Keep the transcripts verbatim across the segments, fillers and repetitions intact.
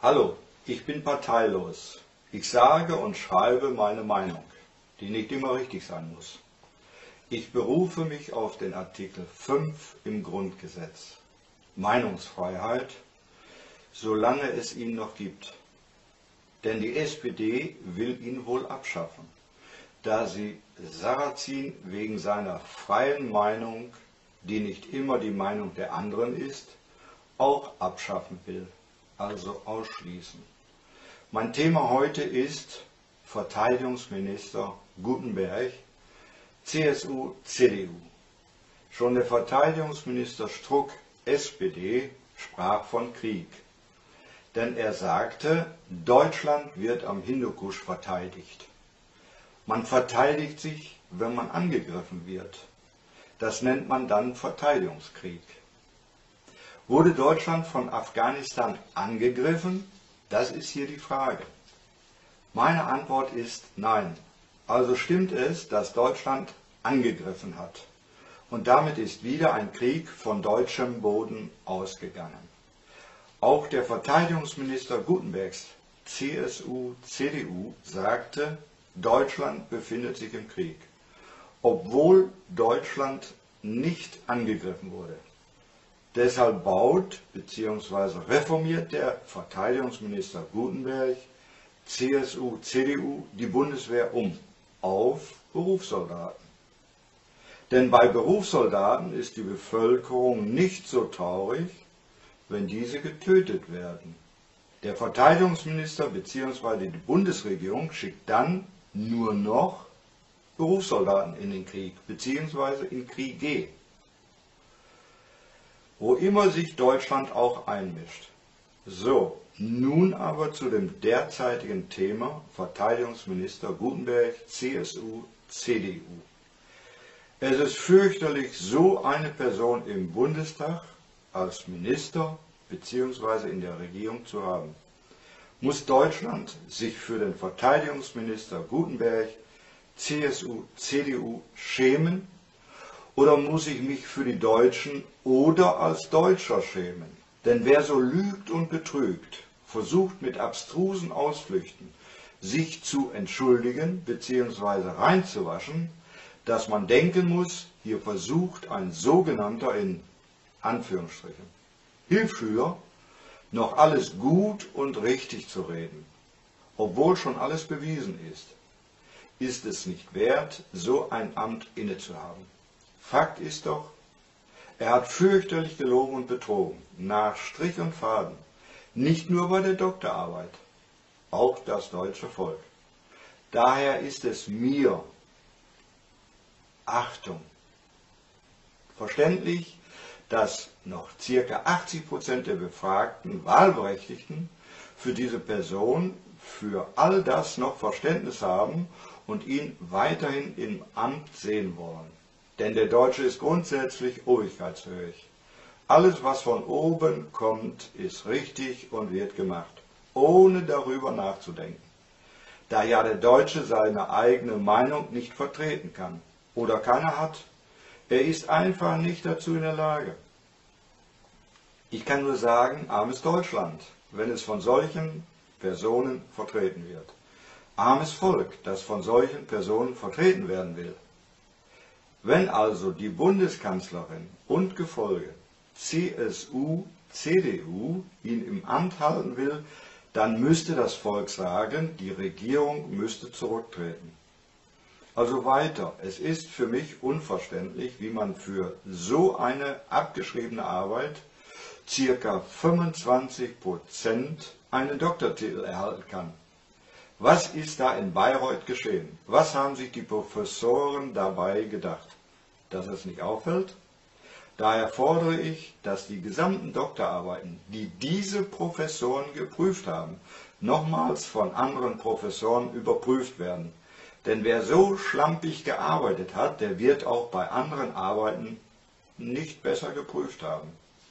Hallo, ich bin parteilos. Ich sage und schreibe meine Meinung, die nicht immer richtig sein muss. Ich berufe mich auf den Artikel fünf im Grundgesetz. Meinungsfreiheit, solange es ihn noch gibt. Denn die S P D will ihn wohl abschaffen, da sie Sarrazin wegen seiner freien Meinung, die nicht immer die Meinung der anderen ist, auch abschaffen will, also ausschließen. Mein Thema heute ist Verteidigungsminister Gutenberg, C S U C D U. Schon der Verteidigungsminister Struck, S P D, sprach von Krieg. Denn er sagte, Deutschland wird am Hindukusch verteidigt. Man verteidigt sich, wenn man angegriffen wird. Das nennt man dann Verteidigungskrieg. Wurde Deutschland von Afghanistan angegriffen? Das ist hier die Frage. Meine Antwort ist nein. Also stimmt es, dass Deutschland angegriffen hat. Und damit ist wieder ein Krieg von deutschem Boden ausgegangen. Auch der Verteidigungsminister Gutenbergs, C S U C D U, sagte, Deutschland befindet sich im Krieg, obwohl Deutschland nicht angegriffen wurde. Deshalb baut bzw. reformiert der Verteidigungsminister Gutenberg, C S U C D U, die Bundeswehr um auf Berufssoldaten. Denn bei Berufssoldaten ist die Bevölkerung nicht so traurig, wenn diese getötet werden. Der Verteidigungsminister bzw. die Bundesregierung schickt dann nur noch Berufssoldaten in den Krieg bzw. in Kriege, wo immer sich Deutschland auch einmischt. So, nun aber zu dem derzeitigen Thema Verteidigungsminister Gutenberg, C S U C D U. Es ist fürchterlich, so eine Person im Bundestag als Minister bzw. in der Regierung zu haben. Muss Deutschland sich für den Verteidigungsminister Gutenberg, C S U C D U, schämen? Oder muss ich mich für die Deutschen oder als Deutscher schämen? Denn wer so lügt und betrügt, versucht mit abstrusen Ausflüchten, sich zu entschuldigen bzw. reinzuwaschen, dass man denken muss, hier versucht ein sogenannter, in Anführungsstrichen, Hilfschüler, noch alles gut und richtig zu reden, obwohl schon alles bewiesen ist, ist es nicht wert, so ein Amt innezuhaben. Fakt ist doch, er hat fürchterlich gelogen und betrogen, nach Strich und Faden, nicht nur bei der Doktorarbeit, auch das deutsche Volk. Daher ist es mir, Achtung, verständlich, dass noch ca. achtzig Prozent der befragten Wahlberechtigten für diese Person, für all das noch Verständnis haben und ihn weiterhin im Amt sehen wollen. Denn der Deutsche ist grundsätzlich obrigkeitshörig. Alles, was von oben kommt, ist richtig und wird gemacht, ohne darüber nachzudenken. Da ja der Deutsche seine eigene Meinung nicht vertreten kann oder keine hat, er ist einfach nicht dazu in der Lage. Ich kann nur sagen, armes Deutschland, wenn es von solchen Personen vertreten wird. Armes Volk, das von solchen Personen vertreten werden will. Wenn also die Bundeskanzlerin und Gefolge C S U C D U ihn im Amt halten will, dann müsste das Volk sagen, die Regierung müsste zurücktreten. Also weiter, es ist für mich unverständlich, wie man für so eine abgeschriebene Arbeit ca. fünfundzwanzig Prozent einen Doktortitel erhalten kann. Was ist da in Bayreuth geschehen? Was haben sich die Professoren dabei gedacht? Dass es nicht auffällt? Daher fordere ich, dass die gesamten Doktorarbeiten, die diese Professoren geprüft haben, nochmals von anderen Professoren überprüft werden. Denn wer so schlampig gearbeitet hat, der wird auch bei anderen Arbeiten nicht besser geprüft haben.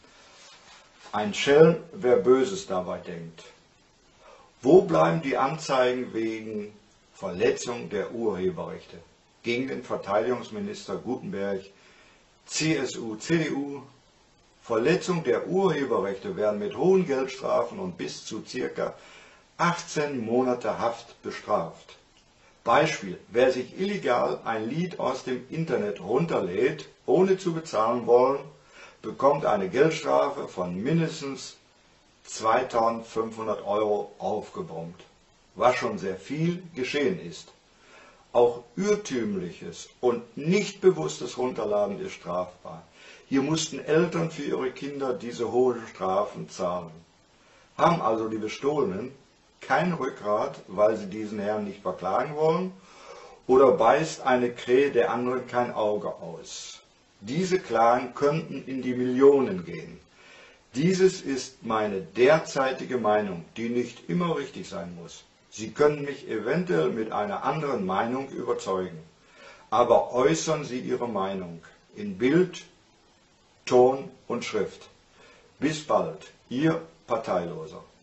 Ein Schelm, wer Böses dabei denkt. Wo bleiben die Anzeigen wegen Verletzung der Urheberrechte gegen den Verteidigungsminister Gutenberg, C S U C D U, Verletzung der Urheberrechte werden mit hohen Geldstrafen und bis zu ca. achtzehn Monate Haft bestraft. Beispiel: Wer sich illegal ein Lied aus dem Internet runterlädt, ohne zu bezahlen wollen, bekommt eine Geldstrafe von mindestens zweitausendfünfhundert Euro aufgebrummt, was schon sehr viel geschehen ist. Auch irrtümliches und nicht bewusstes Runterladen ist strafbar. Hier mussten Eltern für ihre Kinder diese hohen Strafen zahlen. Haben also die Bestohlenen kein Rückgrat, weil sie diesen Herrn nicht verklagen wollen, oder beißt eine Krähe der anderen kein Auge aus? Diese Klagen könnten in die Millionen gehen. Dieses ist meine derzeitige Meinung, die nicht immer richtig sein muss. Sie können mich eventuell mit einer anderen Meinung überzeugen, aber äußern Sie Ihre Meinung in Bild, Ton und Schrift. Bis bald, Ihr Parteiloser.